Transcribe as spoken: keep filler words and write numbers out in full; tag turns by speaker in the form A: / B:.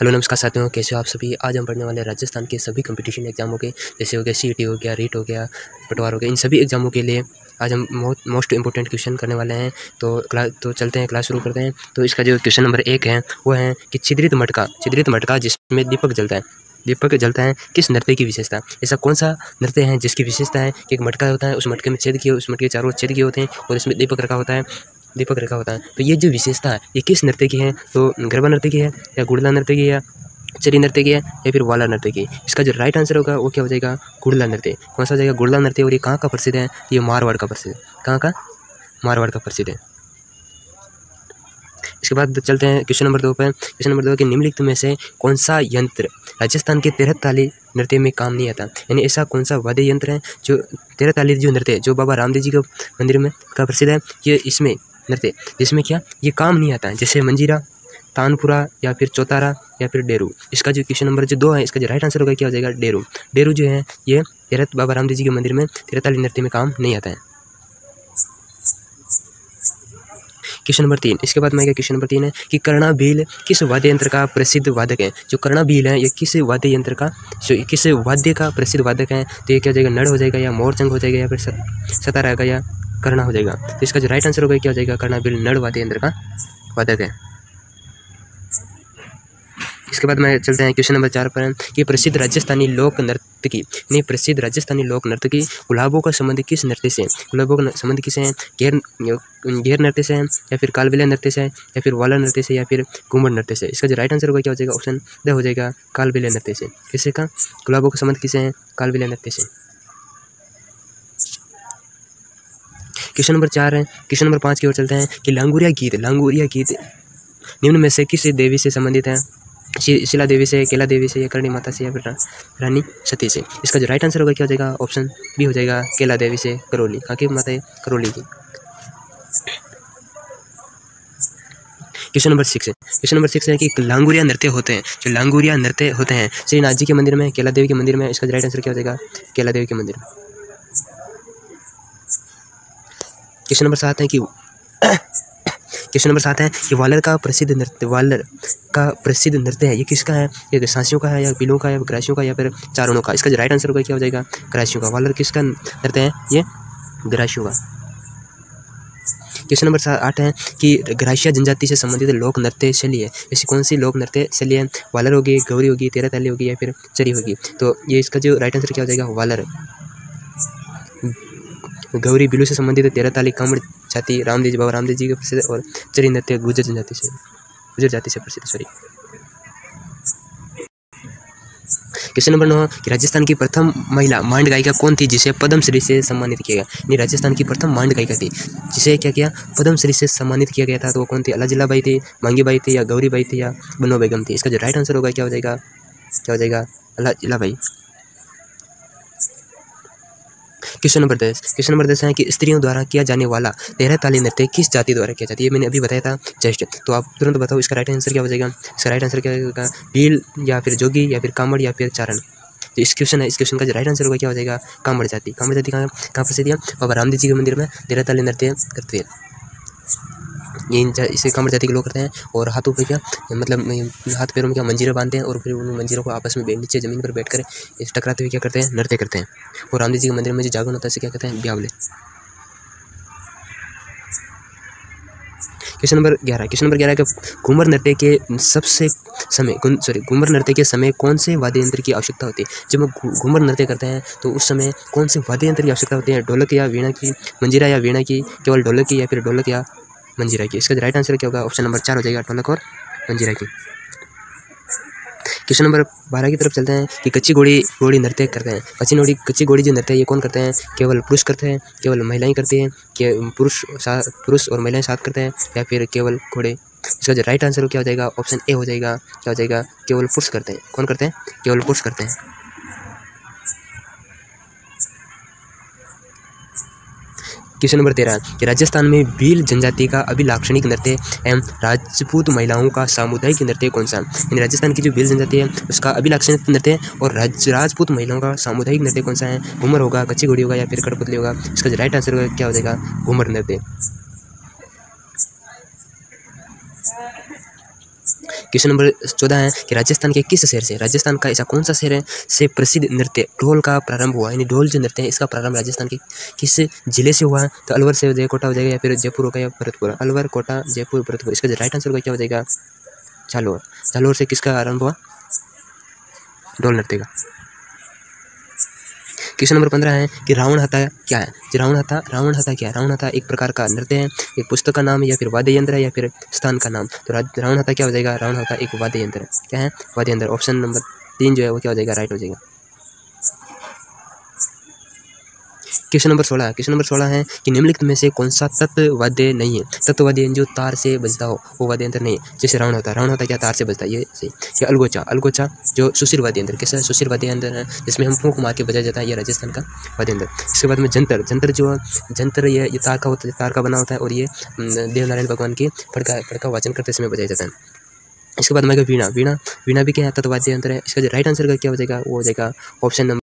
A: Hello नमस्कार साथियों, कैसे हो आप सभी। आज हम पढ़ने वाले हैं राजस्थान के सभी कंपटीशन एग्जामों के, जैसे हो गया सीईटी हो गया, रीट हो गया, पटवार हो गया। इन सभी एग्जामों के लिए आज हम मोस्ट इंपॉर्टेंट क्वेश्चन करने वाले हैं। तो क्लास तो चलते हैं, क्लास शुरू करते हैं। तो इसका जो क्वेश्चन नंबर एक है वो है कि छिद्रित मटका छिद्रित मटका जिसमें दीपक जलता है दीपक जलता है किस नृत्य की विशेषता। ऐसा कौन सा नृत्य है जिसकी विशेषता है कि एक मटका होता है, उस मटके में छेद किए, उस मटके के चारों ओर छेद किए होते हैं और इसमें दीपक रखा होता है दीपक रखा होता है तो ये जो विशेषता है ये किस नृत्य की है। तो गरबा नृत्य की है, या गुड़ला नृत्य की है, चरी नृत्य की है, या फिर वाला नृत्य की। इसका जो राइट आंसर होगा वो क्या हो जाएगा, गुड़ला नृत्य। कौन सा हो जाएगा, गुड़ला नृत्य। और ये कहाँ का प्रसिद्ध है, ये मारवाड़ का प्रसिद्ध है। कहाँ का, मारवाड़ का प्रसिद्ध है। इसके बाद चलते हैं क्वेश्चन नंबर दो पर। क्वेश्चन नंबर दो कि निम्नलिखित में से कौन सा यंत्र राजस्थान के तेरह ताली नृत्य में काम नहीं आता। यानी ऐसा कौन सा वाद्य यंत्र है जो तेरह ताली जो नृत्य है, जो बाबा रामदेव जी के मंदिर में का प्रसिद्ध है, ये इसमें नृत्य जिसमें क्या ये काम नहीं आता है, जैसे मंजीरा, तानपुरा, या फिर चौतारा, या फिर डेरू। इसका जो क्वेश्चन नंबर जो दो है, इसका जो राइट आंसर होगा क्या हो जाएगा, डेरू। डेरू जो है ये तेरह बाबा रामदेव जी के मंदिर में तेरह ताली नृत्य में काम नहीं आता है। क्वेश्चन नंबर तीन, इसके बाद में क्या क्वेश्चन नंबर तीन है कि कर्णा भील किस वाद्य यंत्र का प्रसिद्ध वादक है। जो कर्णा भील है ये किस वाद्य यंत्र का जो किस वाद्य का प्रसिद्ध वादक है। तो ये क्या हो जाएगा, नड़ हो जाएगा, या मोरचंग हो जाएगा, या फिर सतारा आएगा, या कर्णा हो जाएगा। तो इसका जो राइट आंसर होगा क्या हो जाएगा, कर्णा भील नड़ वाद्य यंत्र का वादक है। इसके बाद में चलते हैं क्वेश्चन नंबर चार पर कि प्रसिद्ध राजस्थानी लोक नर्तकी नहीं प्रसिद्ध राजस्थानी लोक नर्तकी गुलाबों का संबंध किस नृत्य से। गुलाबों का संबंध किसे है, घेर घेर नृत्य से है, या फिर कालबेलिया नृत्य से है, या फिर वाला नृत्य से, या फिर घूमर नृत्य से। इसका जो राइट आंसर होगा क्या हो जाएगा, ऑप्शन द हो जाएगा, कालबेलिया नृत्य से। किससे का, गुलाबों का संबंध किसे है, कालबेलिया नृत्य से। क्वेश्चन नंबर चार है। क्वेश्चन नंबर पाँच की ओर चलते हैं कि लांगुरिया गीत लांगुरिया गीत निम्न में से किस देवी से संबंधित है। शिला देवी से, केला देवी से, या करणी माता से, या फिर रानी सती से। इसका जो राइट आंसर होगा क्या हो जाएगा, ऑप्शन बी हो जाएगा, केला देवी से, करौली। कहाँ की माता है, करौली की। क्वेश्चन नंबर सिक्स है। क्वेश्चन नंबर सिक्स है कि लांगुरिया नृत्य होते हैं जो लांगुरिया नृत्य होते हैं श्रीनाथ जी के मंदिर में, केला देवी के मंदिर में। इसका राइट आंसर क्या हो जाएगा, केला देवी के मंदिर में। क्वेश्चन नंबर सात है कि क्वेश्चन नंबर सात है कि वालर का प्रसिद्ध नृत्य वालर का प्रसिद्ध नृत्य है ये किसका है, ये सांसियों का है, या बिलों का, या ग्रासियों का, या फिर चारणों का। इसका जो राइट आंसर होगा क्या हो जाएगा, ग्रासियों का। वालर किसका नृत्य है, ये ग्रासियों का। क्वेश्चन नंबर आठ है कि ग्रासिया जनजाति से संबंधित लोक नृत्य शैली है, ऐसी कौन सी लोक नृत्य शैली है। वालर होगी, गौरी होगी, तेरह ताली होगी, या फिर चरी होगी। तो ये इसका जो राइट आंसर क्या हो जाएगा, वालर। गौरी बिलू से संबंधित, तेरह ताली कामड़ जाति रामदेव जी बाबा रामदेव जी के प्रसिद्ध, और चरी नृत्य गुजर जनजाति से गुजर जाति से प्रसिद्ध। सॉरी। क्वेश्चन नंबर नौ कि राजस्थान की प्रथम महिला मांड गायिका कौन थी जिसे पद्मश्री से सम्मानित किया गया। नहीं, राजस्थान की प्रथम मांड गायिका थी जिसे क्या किया, पद्मश्री से सम्मानित किया गया था। तो वो कौन थी, अलाजिला बाई थी, मांगी बाई थी, या गौरी बाई थी, या बनो बेगम थी। इसका जो राइट आंसर होगा क्या हो जाएगा, क्या हो जाएगा, अलाजिला बाई। क्वेश्चन नंबर दस। क्वेश्चन नंबर दस है कि स्त्रियों द्वारा किया जाने वाला तेरह ताली नृत्य किस जाति द्वारा किया जाता है। ये मैंने अभी बताया था जस्ट। तो आप तुरंत बताओ इसका राइट आंसर क्या हो जाएगा। इसका राइट आंसर क्या होगा, भील, या फिर जोगी, या फिर कामड़, या फिर चारण। तो इस क्वेश्चन है इस क्वेश्चन का जो राइट आंसर होगा क्या हो जाएगा, कामड़ जाति। कामड़ जाति कहाँ कहाँ प्रसिद्ध है, बाबा रामदेव जी के मंदिर में तेरह ताली नृत्य करते हैं। ये इसे कामड़ जाति के लोग करते हैं। और हाथों पे क्या मतलब हाथ पैरों में क्या मंजीरा बांधते हैं, और फिर उन मंजीरों को आपस में नीचे जमीन पर बैठकर इस टकराते हुए क्या करते हैं, नृत्य करते हैं। और रामदेव जी के मंदिर में जो जागरण होता है इसे क्या कहते हैं, ब्यावले। क्वेश्चन नंबर ग्यारह। क्वेश्चन नंबर ग्यारह का घूमर नृत्य के सबसे समय सॉरी घूमर नृत्य के समय कौन से वाद्य यंत्र की आवश्यकता होती है। जब हम घूमर नृत्य करते हैं तो उस समय कौन से वाद्य यंत्र की आवश्यकता होती है, ढोलक या वीणा की, मंजीरा या वीणा की, केवल ढोलक की, या फिर ढोलक या मंजीरा की। इसका राइट आंसर क्या होगा, ऑप्शन नंबर चार हो जाएगा, ढोलक और मंजीरा की। क्वेश्चन नंबर बारह की तरफ चलते हैं कि कच्ची घोड़ी घोड़ी नृत्य करते हैं। कच्ची घोड़ी कच्ची घोड़ी जो नृत्य है ये कौन करते हैं, केवल पुरुष करते हैं, केवल महिलाएं करती हैं, के पुरुष पुरुष और महिलाएं साथ करते हैं, या फिर केवल घोड़े। इसका जो राइट आंसर क्या हो जाएगा, ऑप्शन ए हो जाएगा, क्या हो जाएगा, केवल पुरुष करते हैं। कौन करते हैं, केवल पुरुष करते हैं। क्वेश्चन नंबर तेरह कि राजस्थान में भील जनजाति का अभिलाक्षणिक नृत्य एवं राजपूत महिलाओं का सामुदायिक नृत्य कौन सा। यानी राजस्थान की जो भील जनजाति है उसका अभिलाक्षणिक नृत्य और राज राजपूत महिलाओं का सामुदायिक नृत्य कौन सा है, घूमर होगा, कच्ची घोड़ी होगा, या फिर कठपुतली होगा। इसका जो राइट आंसर क्या हो जाएगा, घूमर नृत्य। क्वेश्चन नंबर चौदह है कि राजस्थान के किस शहर से, राजस्थान का ऐसा कौन सा शहर है से प्रसिद्ध नृत्य ढोल का प्रारंभ हुआ, यानी ढोल जो नृत्य है इसका प्रारंभ राजस्थान के किस जिले से हुआ है। तो अलवर से हो जाएगा, कोटा हो जाएगा, या फिर जयपुर होगा या भरतपुर। अलवर, कोटा, जयपुर, भरतपुर। इसका राइट आंसर क्या हो जाएगा, जालोर। जालोर से किसका आरंभ हुआ, ढोल नृत्य का। क्वेश्चन नंबर पंद्रह है कि रावण हत्या क्या है। जो रावण हत्या रावण हत्या क्या है, रावण हत्या एक प्रकार का नृत्य है, एक पुस्तक का नाम है, या फिर वाद्य यंत्र है, या फिर स्थान का नाम। तो रावण हत्या क्या हो जाएगा, रावण हत्या एक वाद्य यंत्र है। क्या है, वाद्य यंत्र। ऑप्शन नंबर तीन जो है वो क्या हो जाएगा, राइट हो जाएगा। क्वेश्चन नंबर सोलह क्वेश्चन नंबर सोलह है कि निम्नलिखित में से कौन सा तत्व वाद्य नहीं है। तत्व वाद्य जो तार से बजता हो वो वाद्य यंत्र नहीं है। जैसे रावण होता रावण होता क्या तार से बजता है, ये सही। या अलगोचा अलगोचा जो सुशीर वाद्य यंत्र, कैसा सुशीर वाद्य यंत्र है जिसमें हम फूंक मार के बजाया जाता है, ये राजस्थान का वाद्य यंत्र। इसके बाद में जंतर जंतर जो जंतर ये ये तार का होता है, तार का बना होता है, और ये देवनारायण भगवान की फड़का फड़का वाचन करते समय बजाया जाता है। इसके बाद में वीणा वीणा वीणा भी क्या है, तत्व वाद्य यंत्र है। इसका जो राइट आंसर का क्या हो जाएगा, वो हो जाएगा ऑप्शन नंबर